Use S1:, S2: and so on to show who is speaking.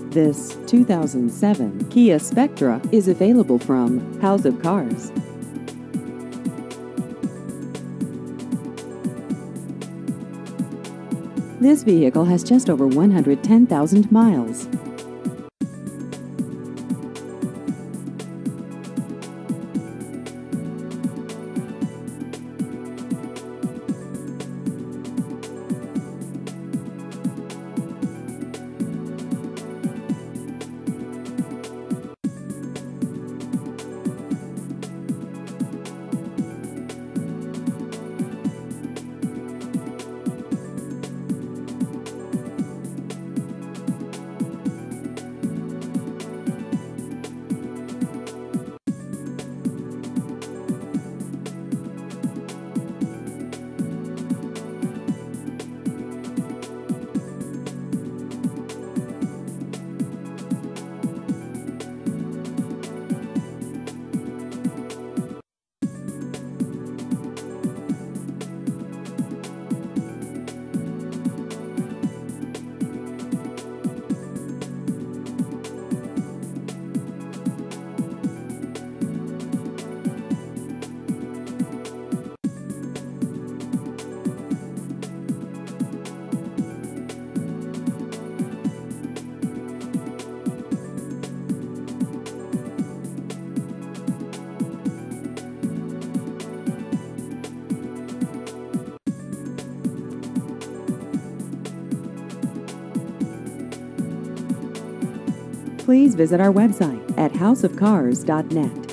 S1: This 2007 Kia Spectra is available from House of Cars. This vehicle has just over 110,000 miles. Please visit our website at houseofcars.net.